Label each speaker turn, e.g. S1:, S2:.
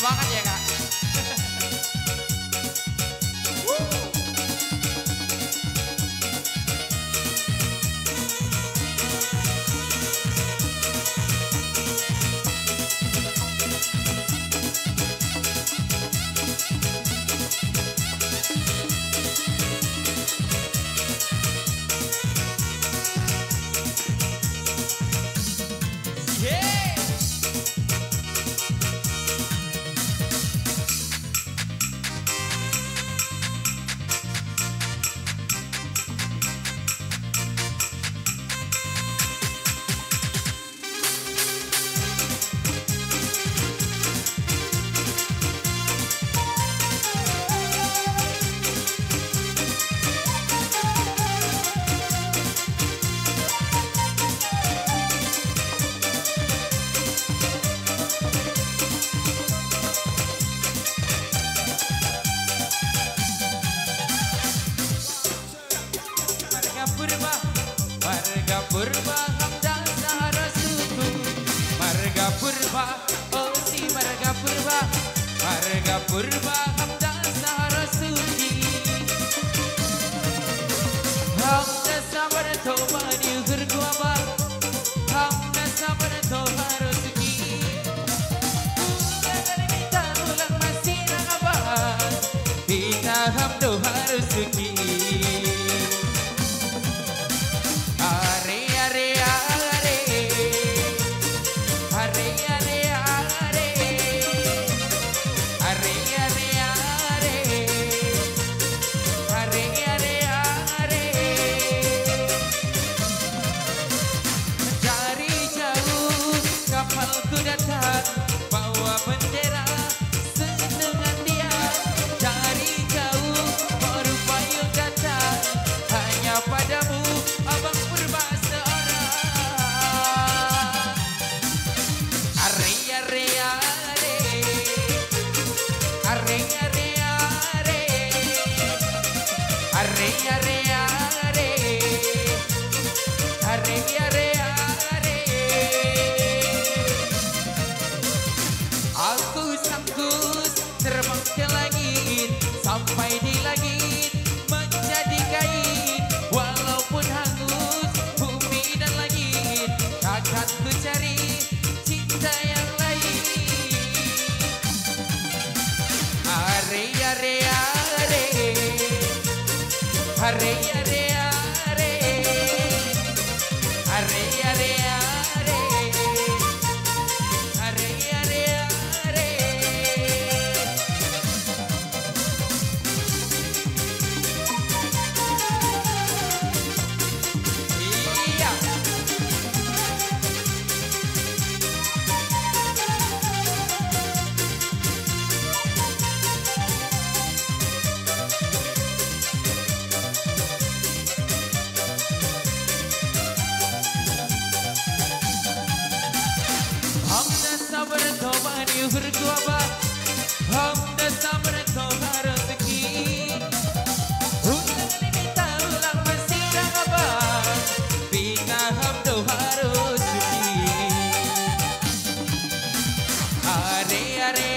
S1: Semangat ya kak. Marga purba hamdan sarasuku. Marga purba, oh si marga purba. Marga purba hamdan sarasuki. Hamda sabar toba ni gurguaba. Hamda sabar toba rasuki. Jangan minta ulang masih nangabah. Kita hamdo harusuki. Kapalku datang bawa bendera senengan dia. Dari jauh baru payung datang, hanya padamu abang purba seorang. Are are are, are are are, are are are. Aku sangkus terbang ke langit, sampai di langit menjadi kain. Walaupun hangus bumi dan langit, takkan ku cari cinta yang lain. Are are are, are are are, are are are. Sabar toba ni berkuaba, hamda sabar toba rezeki. Unang limita ulang masih nangabah, bina hamdo harus suci. Are are